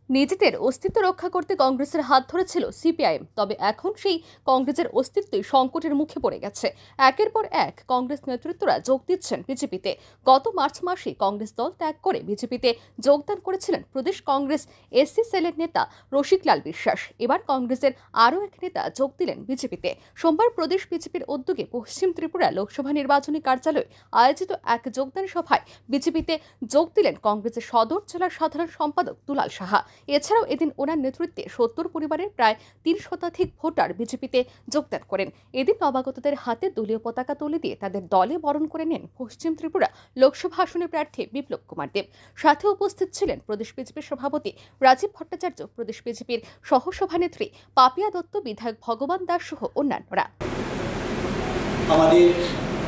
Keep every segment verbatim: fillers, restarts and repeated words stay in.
নিজেদের অস্তিত্ব রক্ষা করতে কংগ্রেসের হাত ধরেছিল সিপিআইএম, তবে এখন সেই কংগ্রেসের অস্তিত্বই সংকটের মুখে পড়ে গেছে। একের পর এক কংগ্রেস নেতৃত্বরা যোগ দিচ্ছেন বিজেপিতে। গত মার্চ মাসে কংগ্রেস দল ত্যাগ করে বিজেপিতে যোগদান করেছিলেন প্রদেশ কংগ্রেস এসসি সেলের নেতা রসিকলাল বিশ্বাস। এবার কংগ্রেসের আরও এক নেতা যোগ দিলেন বিজেপিতে। সোমবার প্রদেশ বিজেপির উদ্যোগে পশ্চিম ত্রিপুরা লোকসভা নির্বাচনী কার্যালয়ে আয়োজিত এক যোগদান সভায় বিজেপিতে যোগ দিলেন কংগ্রেসের সদর জেলার সাধারণ সম্পাদক দুলাল সাহা। এছাড়াও এদিন ওনার নেতৃত্বে সত্তর পরিবারের প্রায় তিন শতাধিক ভোটার বিজেপিতে যোগদান করেন। এদিন নবাগতদের হাতে দলীয় পতাকা তুলে দিয়ে তাদের দলে বরণ করে নেন পশ্চিম ত্রিপুরা লোকসভা আসনের প্রার্থী বিপ্লব কুমার দেব। সাথে উপস্থিত ছিলেন প্রদেশ বিজেপির সভাপতি রাজীব ভট্টাচার্য, প্রদেশ বিজেপির সহসভানেত্রী পাপিয়া দত্ত, বিধায়ক ভগবান দাস সহ অন্যান্যরা। আমাদের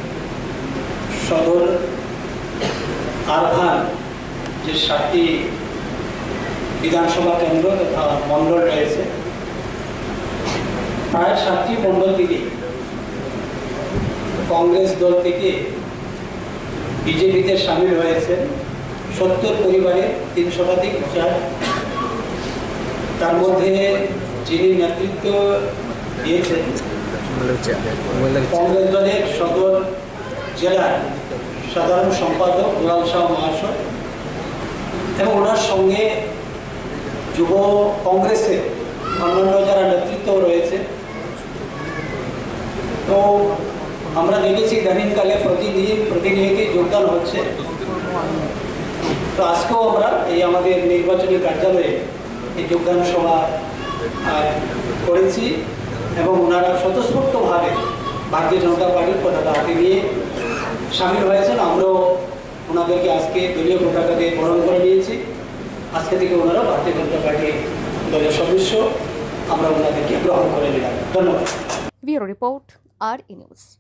সদর আরভান যে সাতটি বিধানসভা কেন্দ্র তথা মণ্ডল রয়েছে, প্রায় সাতটি মণ্ডল থেকে কংগ্রেস দল থেকে বিজেপিতে সামিল হয়েছে সত্তর পরিবারে তিন শতাধিক ভোটার। তার মধ্যে যিনি নেতৃত্ব দিয়েছেন কংগ্রেস দলের সদর জেলার সাধারণ সম্পাদক দুলাল সাহা মহাশয় এবং ওনার সঙ্গে যুব কংগ্রেসের অন্যান্য যারা নেতৃত্ব রয়েছে। তো আমরা দেখেছি ইদানিংকালে প্রতিদিন প্রতিনিয়তই যোগদান হচ্ছে। তো আজকেও আমরা এই আমাদের নির্বাচনী কার্যালয়ে এই যোগদান সভা করেছি এবং ওনারা স্বতঃস্ফূর্তভাবে ভারতীয় জনতা পার্টির পতাকা হাতে নিয়ে সামিল হয়েছেন। আমরাও ওনাদেরকে আজকে দলীয় পতাকা দিয়ে বরণ করে নিয়েছি। আজকে থেকে ওনারা ভারতীয় জনতা পার্টির দলের সদস্য, আমরা ওনাদেরকে গ্রহণ করে নিলাম। ধন্যবাদ। ব্যুরো রিপোর্ট, আর ই নিউজ।